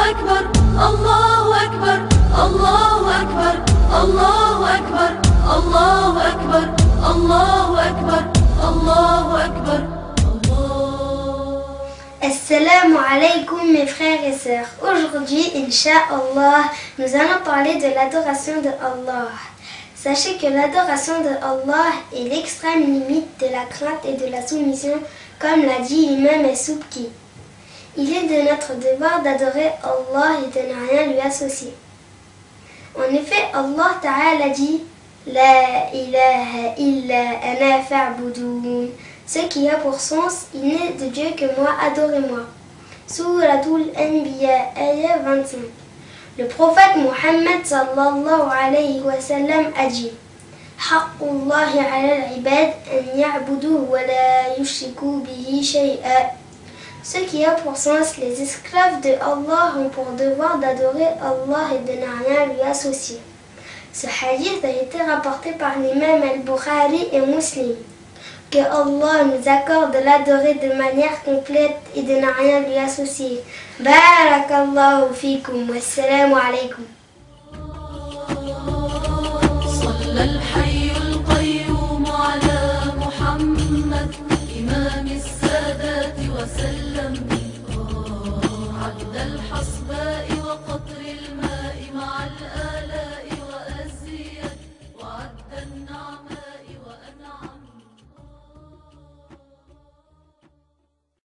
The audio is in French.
أكبر الله أكبر الله أكبر الله أكبر الله أكبر الله أكبر الله أكبر. Assalamu alaikum mes frères et sœurs. Aujourd'hui, Inch'Allah, nous allons parler de l'adoration de Allah. Sachez que l'adoration de Allah est l'extrême limite de la crainte et de la soumission, comme l'a dit l'imam As-Subki. Il est de notre devoir d'adorer Allah et de ne rien lui associer. En effet, Allah Ta'ala dit « La ilaha illa ana fa'budun » ce qui a pour sens « Il n'est de Dieu que moi, adorez-moi ». Souratul Anbiya, ayah 25. Le prophète Muhammad sallallahu alayhi wa sallam a dit « Haqqullahi ala al-ibad an ya'buduhu wa la yushriku bihi shay'a » ce qui a pour sens « Les esclaves de Allah ont pour devoir d'adorer Allah et de ne rien lui associer ». Ce hadith a été rapporté par l'imam al-Bukhari et Muslim. Que Allah nous accorde de l'adorer de manière complète et de ne rien lui associer. Barakallahu fikum. Wassalamu alaikum. صلى الحي القيوم على محمد إمام السادات وسلم.